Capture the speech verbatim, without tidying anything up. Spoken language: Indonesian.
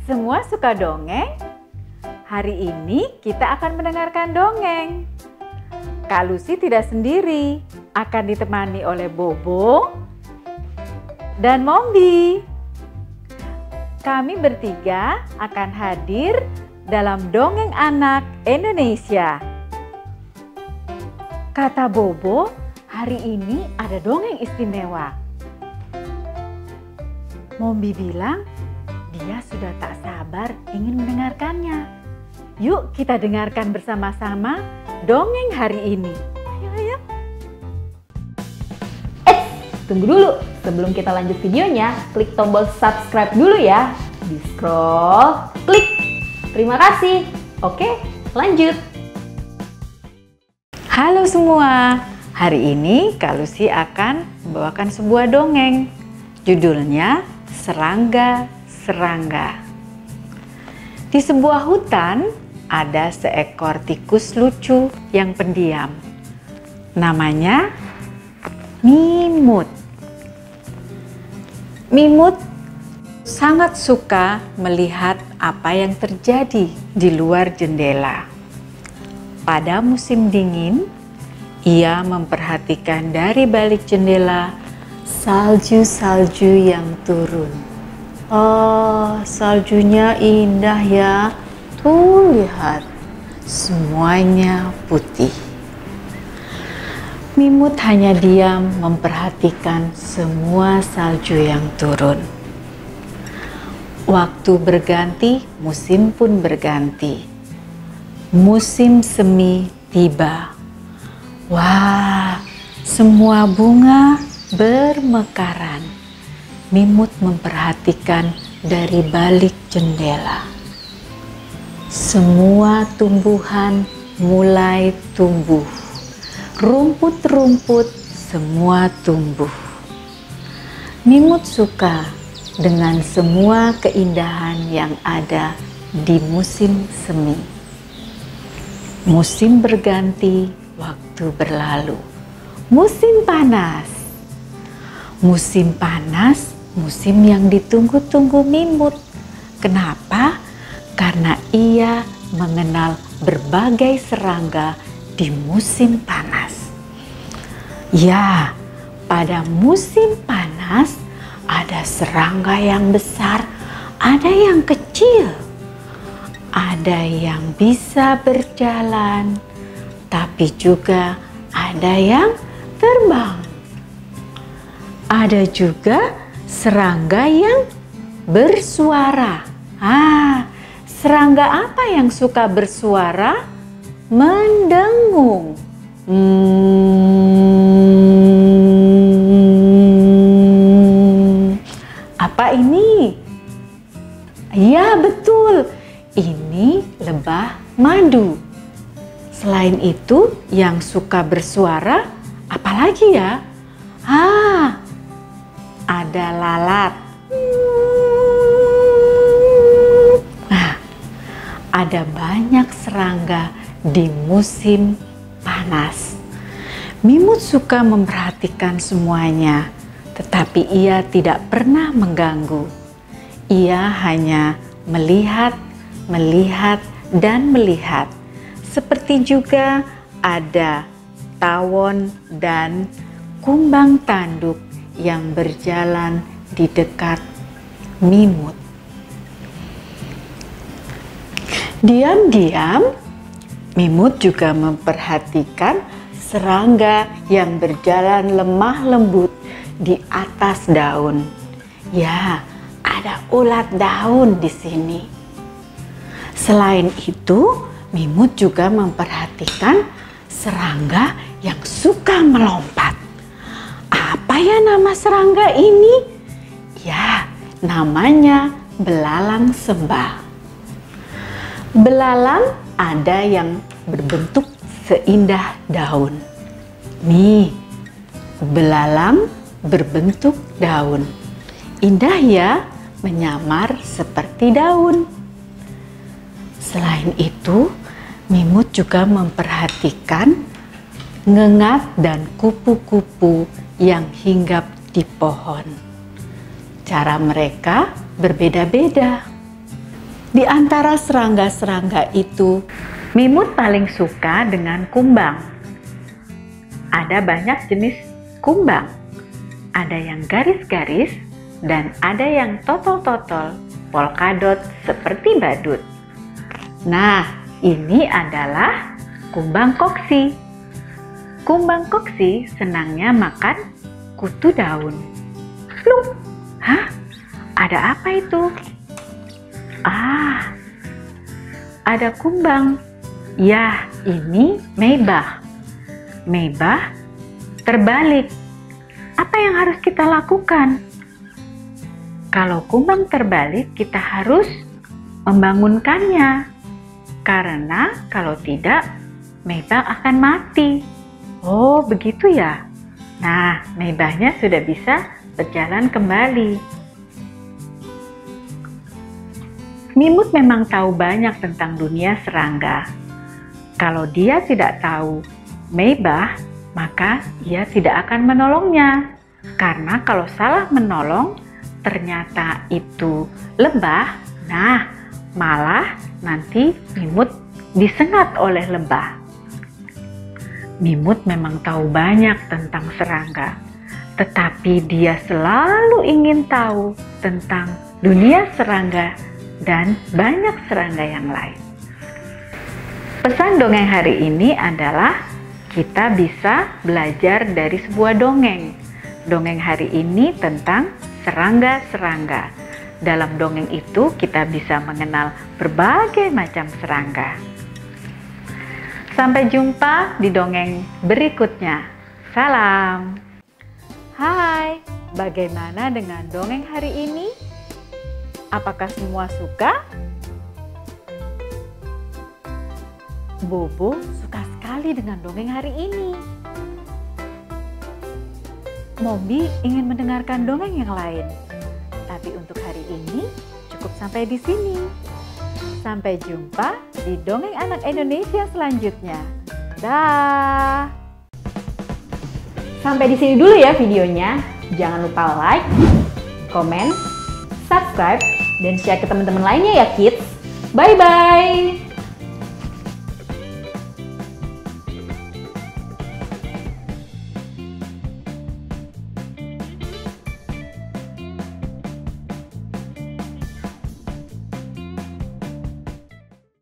Semua suka dongeng? Hari ini kita akan mendengarkan dongeng. Kak Lucy tidak sendiri, akan ditemani oleh Bobo dan Mombi. Kami bertiga akan hadir dalam Dongeng Anak Indonesia. Kata Bobo, hari ini ada dongeng istimewa. Mombi bilang dia sudah tak sabar ingin mendengarkannya. Yuk kita dengarkan bersama-sama dongeng hari ini. Ayo, ayo. Eh, tunggu dulu. Sebelum kita lanjut videonya, klik tombol subscribe dulu ya. Di scroll, klik. Terima kasih. Oke, lanjut. Halo semua. Hari ini Kak Lucy akan membawakan sebuah dongeng. Judulnya Serangga-serangga. Di sebuah hutan ada seekor tikus lucu yang pendiam. Namanya Mimut. Mimut sangat suka melihat apa yang terjadi di luar jendela. Pada musim dingin, ia memperhatikan dari balik jendela salju-salju yang turun. Oh, saljunya indah ya. Tuh lihat, semuanya putih. Mimut hanya diam memperhatikan semua salju yang turun. Waktu berganti, musim pun berganti. Musim semi tiba. Wah, semua bunga bermekaran. Mimut memperhatikan dari balik jendela. Semua tumbuhan mulai tumbuh. Rumput-rumput semua tumbuh. Mimut suka dengan semua keindahan yang ada di musim semi. Musim berganti, waktu berlalu. Musim panas. Musim panas, musim yang ditunggu-tunggu Mimut. Kenapa? Karena ia mengenal berbagai serangga di musim panas. Ya, pada musim panas ada serangga yang besar, ada yang kecil, ada yang bisa berjalan, tapi juga ada yang terbang. Ada juga serangga yang bersuara. Ah, serangga apa yang suka bersuara? Mendengung. Hmm, apa ini? Ya, betul. Ini lebah madu. Selain itu, yang suka bersuara, apalagi ya? Ah, ada lalat. Nah, ada banyak serangga di musim panas. Mimut suka memperhatikan semuanya, tetapi ia tidak pernah mengganggu. Ia hanya melihat, melihat, dan melihat. Seperti juga ada tawon dan kumbang tanduk yang berjalan di dekat Mimut. Diam-diam, Mimut juga memperhatikan serangga yang berjalan lemah lembut di atas daun. Ya, ada ulat daun di sini. Selain itu, Mimut juga memperhatikan serangga yang suka melompat. Apa ya nama serangga ini? Ya, namanya belalang sembah. Belalang ada yang berbentuk seindah daun. Nih, belalang berbentuk daun. Indah ya, menyamar seperti daun. Selain itu, Mimut juga memperhatikan ngengat dan kupu-kupu yang hinggap di pohon. Cara mereka berbeda-beda. Di antara serangga-serangga itu, Mimut paling suka dengan kumbang. Ada banyak jenis kumbang. Ada yang garis-garis dan ada yang totol-totol, polkadot seperti badut. Nah, ini adalah kumbang koksi. Kumbang koksi senangnya makan kutu daun. Pluk! Hah? Ada apa itu? Ah, ada kumbang. Ya, ini Meibah. Meibah terbalik. Apa yang harus kita lakukan? Kalau kumbang terbalik, kita harus membangunkannya. Karena kalau tidak, Meibah akan mati. Oh, begitu ya? Nah, Meibahnya sudah bisa berjalan kembali. Mimut memang tahu banyak tentang dunia serangga. Kalau dia tidak tahu Meibah, maka ia tidak akan menolongnya. Karena kalau salah menolong, ternyata itu lebah, nah malah nanti Mimut disengat oleh lebah. Mimut memang tahu banyak tentang serangga, tetapi dia selalu ingin tahu tentang dunia serangga dan banyak serangga yang lain. Pesan dongeng hari ini adalah kita bisa belajar dari sebuah dongeng. Dongeng hari ini tentang serangga-serangga. Dalam dongeng itu kita bisa mengenal berbagai macam serangga. Sampai jumpa di dongeng berikutnya. Salam. Hai, bagaimana dengan dongeng hari ini? Apakah semua suka? Bobo suka sekali dengan dongeng hari ini. Mombi ingin mendengarkan dongeng yang lain. Tapi untuk hari ini cukup sampai di sini. Sampai jumpa di Dongeng Anak Indonesia selanjutnya. Dah. Sampai di sini dulu ya videonya. Jangan lupa like, komen, subscribe, dan share ke teman-teman lainnya ya kids. Bye-bye.